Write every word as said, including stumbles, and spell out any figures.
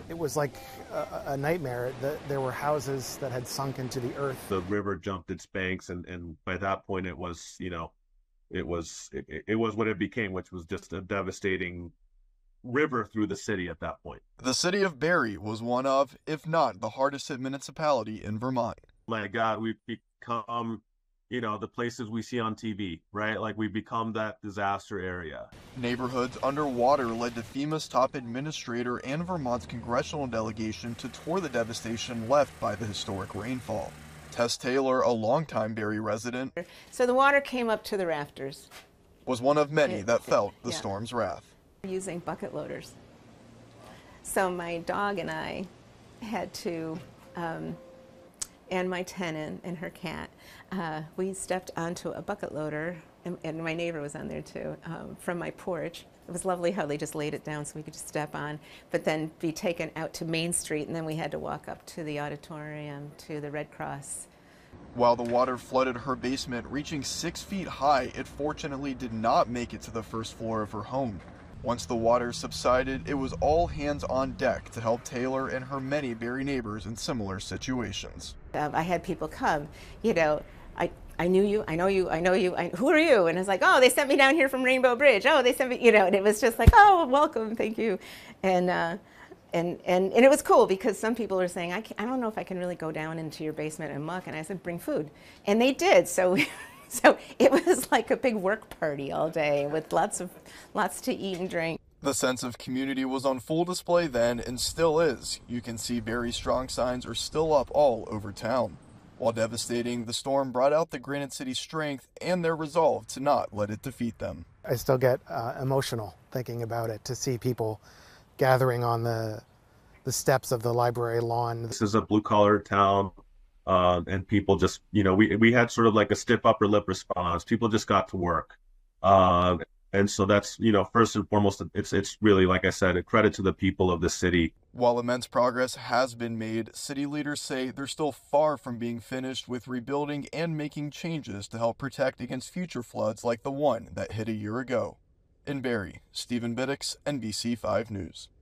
It was like a, a nightmare. The, there were houses that had sunk into the earth. The river jumped its banks, and and by that point, it was you know, it was it, it was what it became, which was just a devastating river through the city at that point. The city of Barre was one of, if not the hardest hit municipality in Vermont. My God, we've become, you know, the places we see on T V, right? Like we've become that disaster area. Neighborhoods underwater led to FEMA's top administrator and Vermont's congressional delegation to tour the devastation left by the historic rainfall. Tess Taylor, a longtime Barre resident, so the water came up to the rafters, was one of many it, that felt the yeah. storm's wrath. Using bucket loaders. So my dog and I had to, um, and my tenant and her cat, uh, we stepped onto a bucket loader, and, and my neighbor was on there too, um, from my porch. It was lovely how they just laid it down so we could just step on, but then be taken out to Main Street, and then we had to walk up to the auditorium, to the Red Cross. While the water flooded her basement, reaching six feet high, it fortunately did not make it to the first floor of her home. Once the water subsided, it was all hands on deck to help Taylor and her many Barre neighbors in similar situations. Um, I had people come, you know, I, I knew you, I know you, I know you, I, who are you? And it's like, oh, they sent me down here from Rainbow Bridge. Oh, they sent me, you know, and it was just like, oh, welcome, thank you. And, uh, and, and, and it was cool because some people are saying, I, can't, I don't know if I can really go down into your basement and muck. And I said, bring food. And they did. So So it was like a big work party all day with lots of lots to eat and drink. The sense of community was on full display then and still is. You can see Barre strong signs are still up all over town. While devastating, the storm brought out the Granite City's strength and their resolve to not let it defeat them. I still get uh, emotional thinking about it, to see people gathering on the the steps of the library lawn. This is a blue-collar town. Uh, and people just, you know, we we had sort of like a stiff upper lip response. People just got to work. Uh, and so that's, you know, first and foremost, it's it's really, like I said, a credit to the people of the city. While immense progress has been made, city leaders say they're still far from being finished with rebuilding and making changes to help protect against future floods like the one that hit a year ago. In Barre, Stephen Biddix, N B C five News.